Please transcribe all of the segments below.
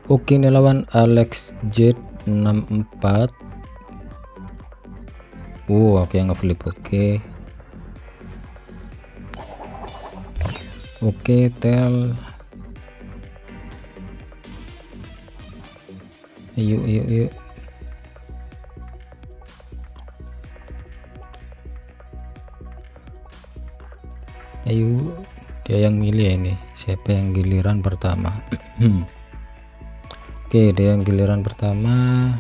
Oke, ini lawan Alex J64. Oke, ngeflip. Oke, tel. Ayo. Dia yang milih ini. Siapa yang giliran pertama? Oke, dia yang giliran pertama.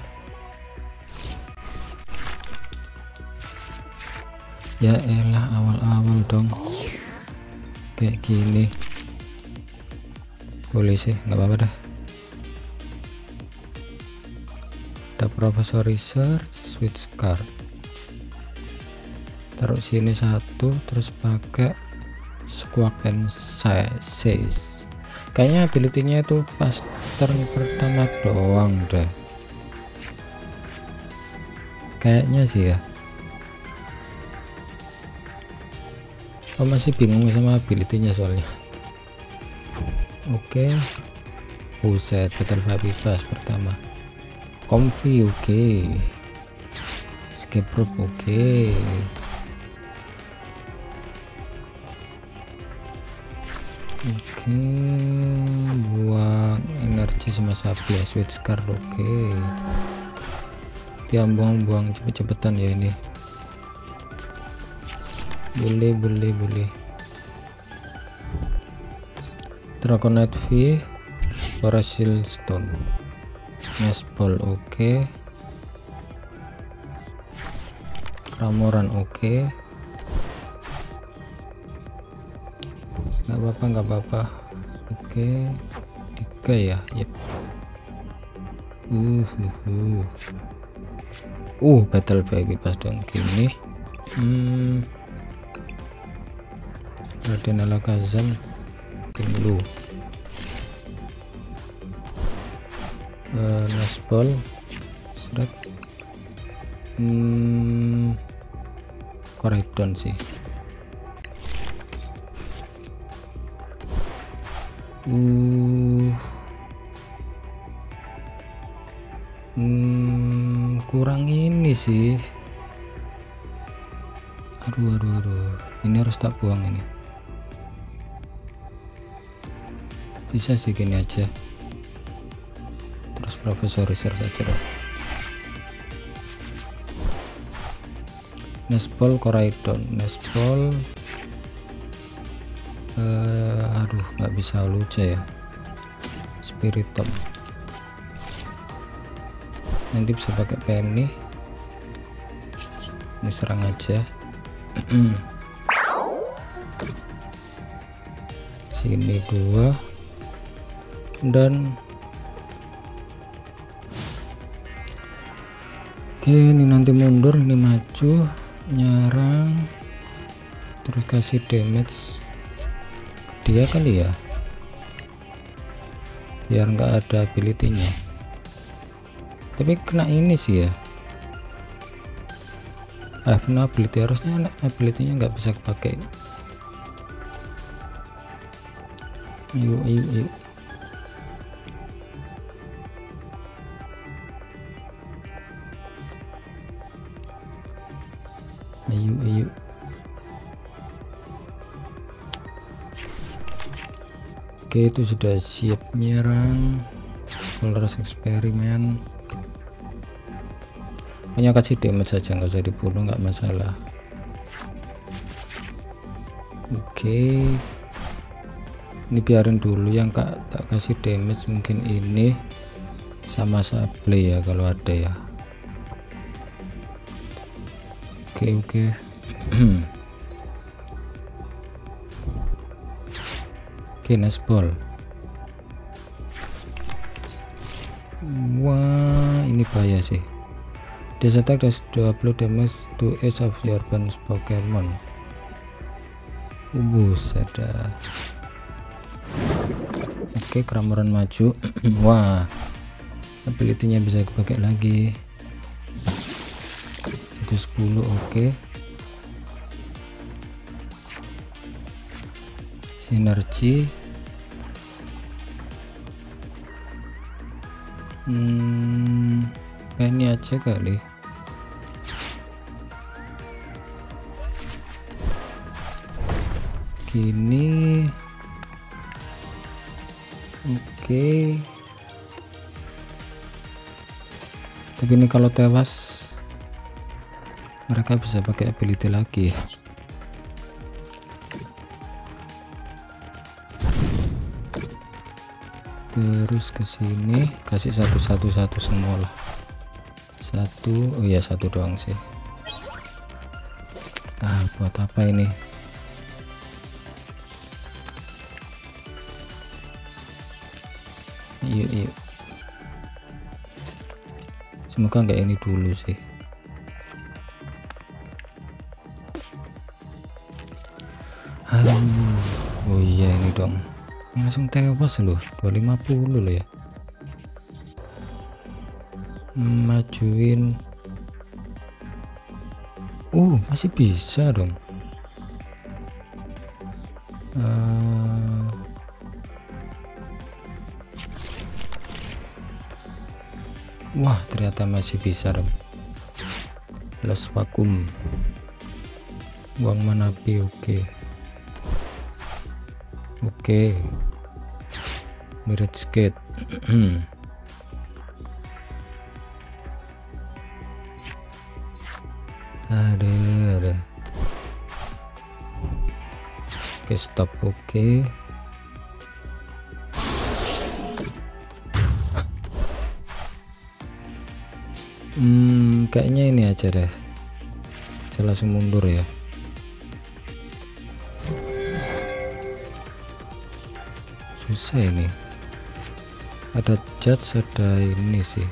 Ya elah, awal-awal dong kayak gini. Boleh sih, nggak apa-apa dah. Ada Profesor Research, switch card, taruh sini satu, terus pakai Squawk and Says. Kayaknya ability-nya itu pas turn pertama doang deh, kayaknya sih ya. Masih bingung sama ability-nya soalnya. Oke, buset, Battle Vipas pertama. Comfy, escape rope, buang energi sama sapi ya, switch card. Dia buang cepet-cepetan ya ini. Boleh. Dragonite V, Parasil Stone, Nestball, Ramoran, nggak apa-apa. Tiga ya, yep. Battle baby pas dong gini. Raden Alakazam dulu. Nestball, seret. Koridon sih. Kurang ini sih. Aduh, ini harus tak buang ini. Bisa sih gini aja, terus Profesor Research aja dong. Nestball, Koridon, Nestball. Aduh, nggak bisa lucu ya. Spiritomb, nanti bisa pakai Penny. Ini serang aja. Sini 2 dan ini nanti mundur, ini maju, nyerang, terus kasih damage ke dia kali ya, biar nggak ada ability-nya. Tapi kena ini sih ya. Kena ability, harusnya ability-nya nggak bisa pakai. Ayo. Oke, itu sudah siap nyerang. Polaris eksperimen. Hanya kasih damage saja, nggak usah dibunuh, nggak masalah. Ini biarin dulu yang tak kasih damage, mungkin ini sama sable ya kalau ada ya. Oke. Nestball. Wah, ini bahaya sih. This attack does 20 damage to each of your opponent's Pokemon. Buset dah. Ramoran maju. Wah, ability-nya bisa dipakai lagi. 10. Sinergi. Kayak ini aja kali. Gini. Oke. Tapi ini kalau tewas mereka bisa pakai ability lagi ya. Terus ke sini kasih satu semua lah. Satu, oh ya satu doang sih. Buat apa ini? Yuk. Semoga nggak ini dulu sih. Oh iya ini dong. Langsung tewas loh. 250 loh ya. Majuin. Masih bisa dong. Wah, ternyata masih bisa dong. Plus vakum. Buang mana api, oke. Mirage skate. ada. Oke, stop. Oke. Kayaknya ini aja deh. Saya langsung mundur ya. Susah ini. Ada judge, ada ini sih.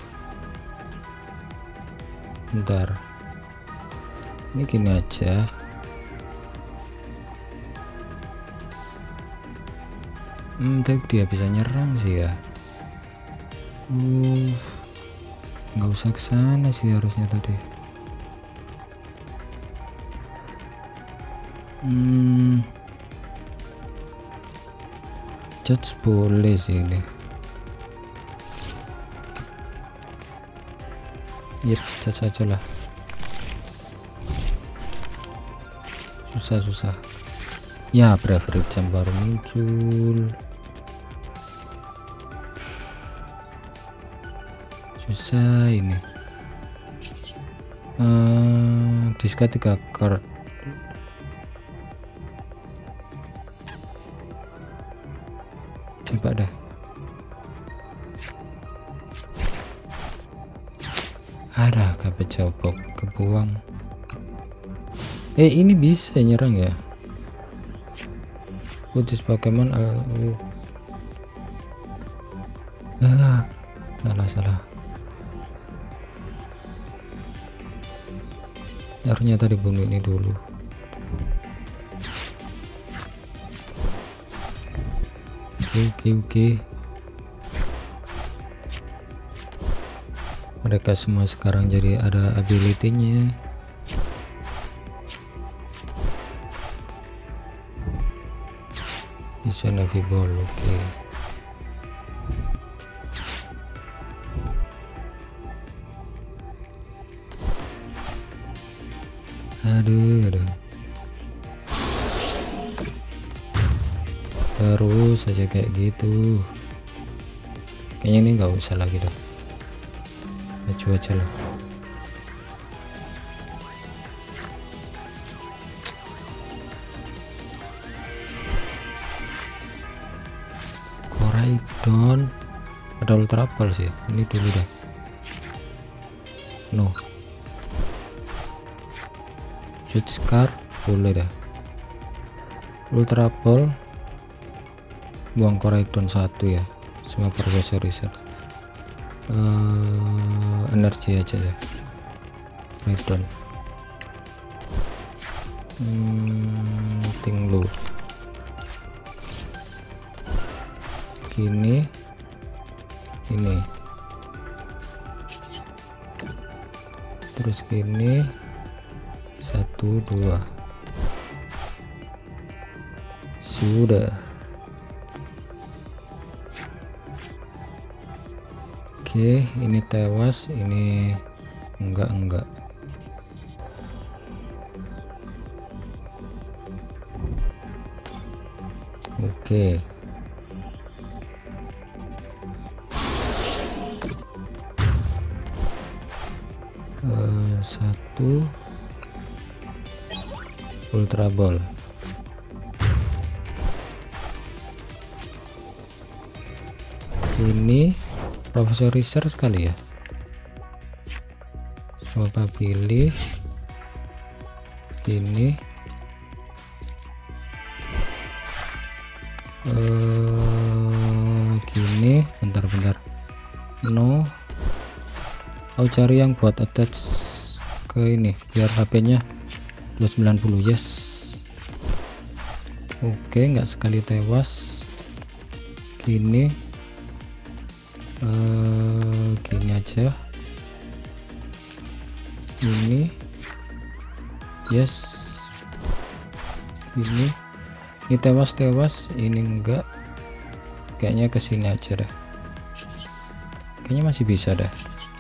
Bentar. Ini gini aja. Tapi dia bisa nyerang sih ya. Nggak usah ke sana sih harusnya tadi. Judge boleh sih ini. Judge aja lah. Susah. Ya, bravery jam baru muncul. Susah ini. Diska 3 card. Coba dah. Ada kabel jabok kebuang. Ini bisa nyerang ya. Putus Pokemon salah. Harusnya tadi bunuh ini dulu. Oke. Mereka semua sekarang jadi ada ability-nya. Isu Navy Ball, oke. Aduh. Terus saja kayak gitu. Kayaknya ini nggak usah lagi dah. Maju aja lah. Koraidon ada ultra ball sih. Ini dulu dah. No. Shoot Scar boleh dah. Ultra ball. Buang Koraidon 1 ya. Semua proses research. Energi aja ya. Koraidon. Tinglu. Gini. Ini. Terus gini. 1 2. Sudah. Oke, ini tewas, ini enggak. Oke. Satu ultra ball. Ini Profesor Research sekali ya. Coba pilih ini. Gini, bentar. No. Aku cari yang buat attach ke ini biar HP-nya 290. Yes. Oke, nggak sekali tewas. Gini. Gini aja. Ini. Yes. Ini tewas, ini enggak. Kayaknya kesini aja dah. Kayaknya masih bisa dah.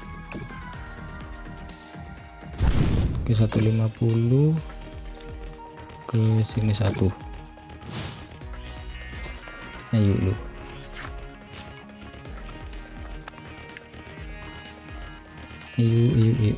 Oke, 150 ke sini 1. Ayo lu. Ayo.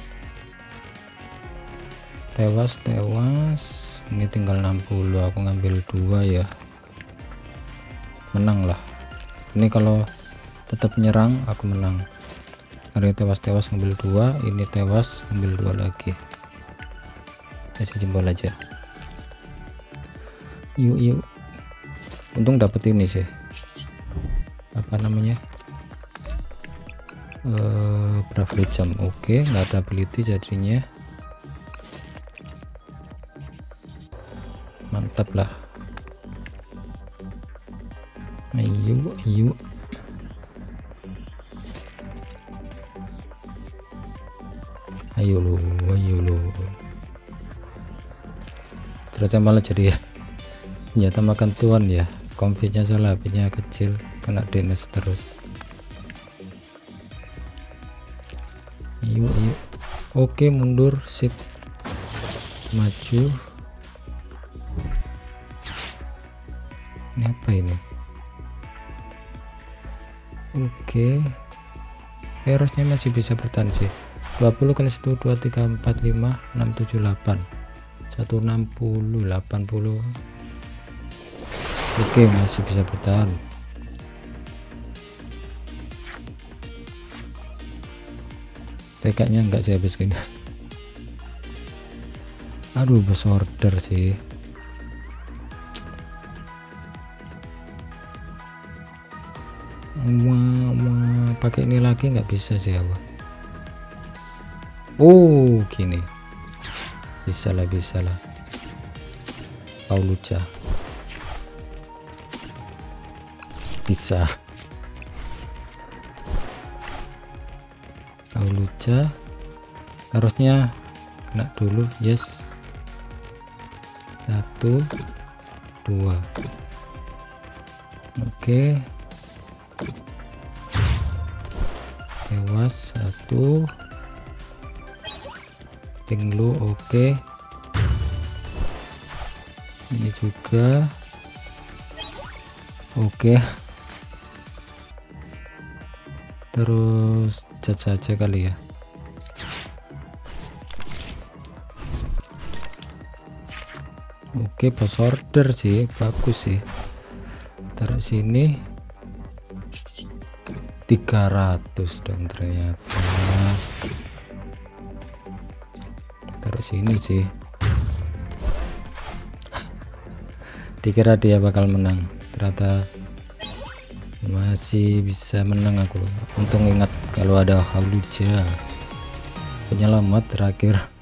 Tewas. Ini tinggal 60. Aku ngambil 2 ya. Menang lah. Ini kalau tetap nyerang aku menang. Hari tewas ngambil 2, ini tewas ngambil 2 lagi. Kasih jempol aja. Yuk. Untung dapet ini sih. Apa namanya? Bravery jam. Oke, nggak ada ability jadinya. Mantap lah. Ayo. Ayo lu. Ternyata malah jadi ya. Ternyata makan tuan ya. Konfitnya soalnya HP-nya kecil, kena DNS terus. Ayo. Oke, mundur, sip. Maju. Ini apa ini? Oke. Erosnya masih bisa bertahan sih. 20 kali 1 2 3 4 5 6 7 8 160 80. Oke, masih bisa bertahan. Tekanya enggak sih habis gini. Aduh, bos order sih. Pakai ini lagi nggak bisa sih aku. Gini bisa lah. Pauluca bisa. Pauluca harusnya kena dulu. Yes. 1 2. Oke. Tewas 1. Tinglu. Oke. Ini juga. Oke. Terus cat saja kali ya. Oke, pas order sih bagus sih. Taruh sini 300 dong ternyata. Taruh sini sih. Dikira dia bakal menang, ternyata masih bisa menang aku. Untung ingat kalau ada Pauluca penyelamat terakhir.